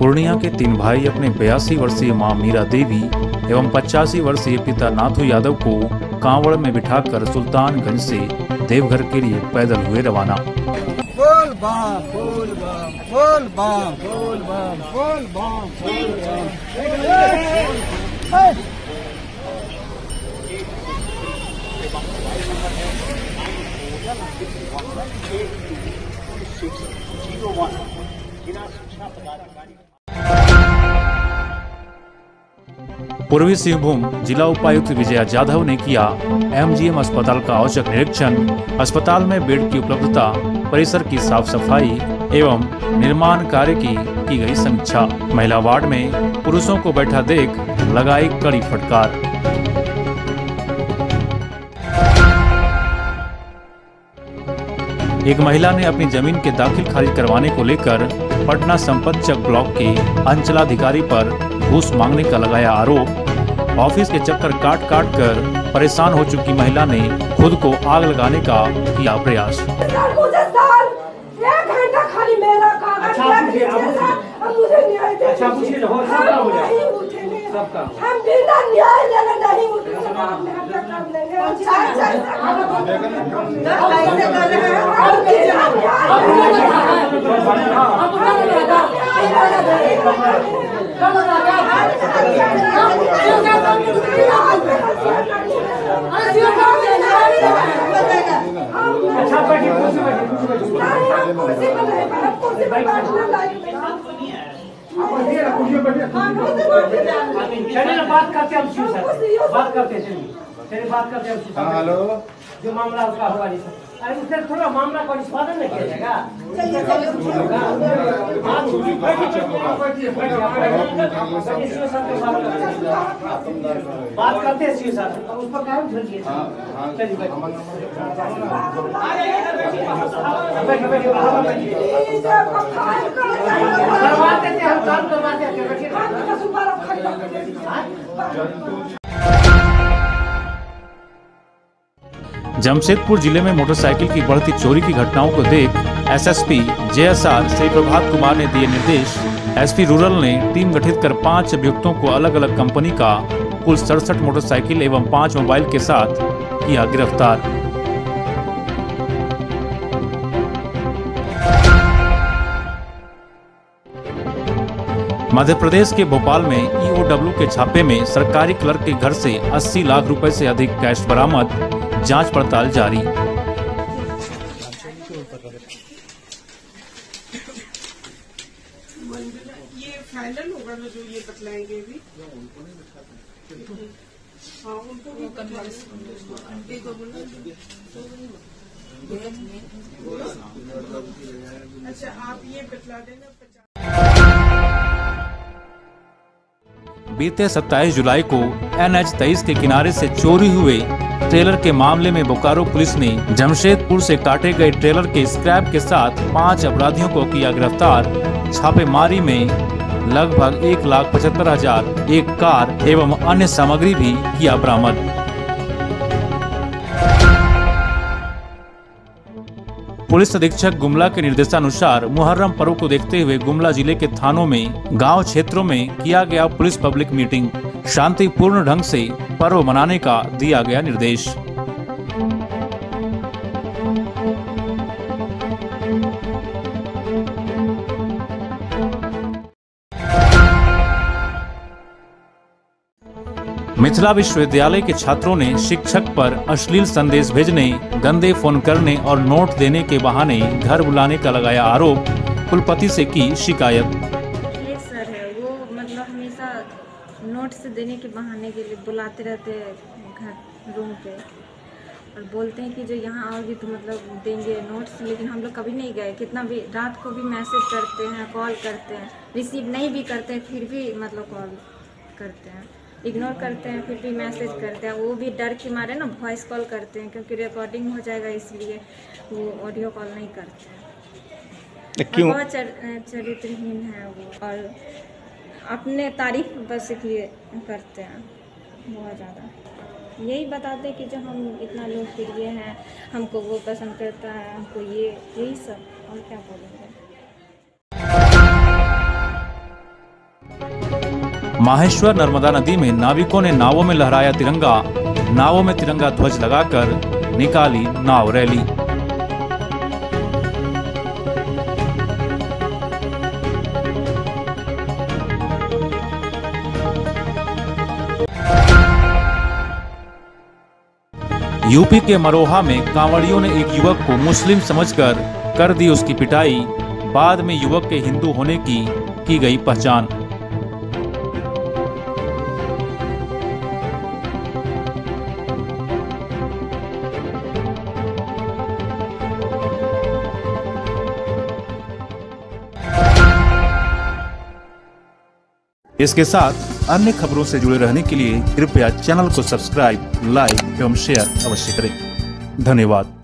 पूर्णिया के 3 भाई अपने 82 वर्षीय मां मीरा देवी एवं 85 वर्षीय पिता नाथू यादव को कांवड़ में बिठाकर सुल्तानगंज से देवघर के लिए पैदल हुए रवाना। बोल बम बोल बम बोल बम बोल बम बोल बम बोल बम। पूर्वी सिंहभूम जिला उपायुक्त विजया जाधव ने किया एमजीएम अस्पताल का औचक निरीक्षण। अस्पताल में बेड की उपलब्धता, परिसर की साफ सफाई एवं निर्माण कार्य की गई समीक्षा। महिला वार्ड में पुरुषों को बैठा देख लगाई कड़ी फटकार। एक महिला ने अपनी जमीन के दाखिल खारिज करवाने को लेकर पटना संपतचक ब्लॉक के अंचलाधिकारी पर घूस मांगने का लगाया आरोप। ऑफिस के चक्कर काट कर परेशान हो चुकी महिला ने खुद को आग लगाने का किया प्रयास। मुझे साल 1 घंटा खाली मेरा कागज हम बिना न्याय लेने नहीं हेलो, जो मामला उसका होगा नहीं सर। अरे उससे थोड़ा मामला को निष्पादन नहीं किया जाएगा। बात करते हैं सर, उस पर क्या चलिए करवाते थे हम, काम करवाते थे। जमशेदपुर जिले में मोटरसाइकिल की बढ़ती चोरी की घटनाओं को देख एसएसपी जेएसआर श्री प्रभात कुमार ने दिए निर्देश। एसपी रूरल ने टीम गठित कर 5 अभियुक्तों को अलग अलग कंपनी का कुल 67 मोटरसाइकिल एवं 5 मोबाइल के साथ किया गिरफ्तार। मध्य प्रदेश के भोपाल में ईओडब्ल्यू के छापे में सरकारी क्लर्क के घर से 80 लाख रुपए से अधिक कैश बरामद। जांच पड़ताल जारी। ये फाइनल होगा ना जो ये बतलाएंगे भी। हाँ, उनको भी आंटी को बोला। अच्छा, आप ये बतला देना। बीते 27 जुलाई को NH 23 के किनारे से चोरी हुए ट्रेलर के मामले में बोकारो पुलिस ने जमशेदपुर से काटे गए ट्रेलर के स्क्रैप के साथ 5 अपराधियों को किया गिरफ्तार। छापेमारी में लगभग 1,75,000 एक कार एवं अन्य सामग्री भी किया बरामद। पुलिस अधीक्षक गुमला के निर्देशानुसार मुहर्रम पर्व को देखते हुए गुमला जिले के थानों में गांव क्षेत्रों में किया गया पुलिस पब्लिक मीटिंग। शांतिपूर्ण ढंग से पर्व मनाने का दिया गया निर्देश। मिथिला विश्वविद्यालय के छात्रों ने शिक्षक पर अश्लील संदेश भेजने, गंदे फोन करने और नोट देने के बहाने घर बुलाने का लगाया आरोप। कुलपति से की शिकायत। ये सर है वो मतलब हमेशा नोट्स देने के बहाने के लिए बुलाते रहते हैं घर रूम पे और बोलते हैं कि जो यहाँ आओगे तो मतलब देंगे नोट्स, लेकिन हम लोग कभी नहीं गए। कितना भी रात को भी मैसेज करते हैं, कॉल करते हैं, रिसीव नहीं भी करते हैं फिर भी मतलब कॉल करते हैं, इग्नोर करते हैं फिर भी मैसेज करते हैं। वो भी डर के मारे ना वॉइस कॉल करते हैं क्योंकि रिकॉर्डिंग हो जाएगा, इसलिए वो ऑडियो कॉल नहीं करते हैं। क्यों? बहुत चरित्रहीन है वो और अपने तारीफ बस इसलिए करते हैं बहुत ज़्यादा। यही बताते कि जो हम इतना लोकप्रिय हैं, हमको वो पसंद करता है, हमको ये यही सब, और क्या बोलेंगे। माहेश्वर नर्मदा नदी में नाविकों ने नावों में लहराया तिरंगा, नावों में तिरंगा ध्वज लगाकर निकाली नाव रैली। यूपी के मरोहा में कांवड़ियों ने एक युवक को मुस्लिम समझकर कर दी उसकी पिटाई, बाद में युवक के हिंदू होने की गई पहचान। इसके साथ अन्य खबरों से जुड़े रहने के लिए कृपया चैनल को सब्सक्राइब, लाइक एवं शेयर अवश्य करें। धन्यवाद।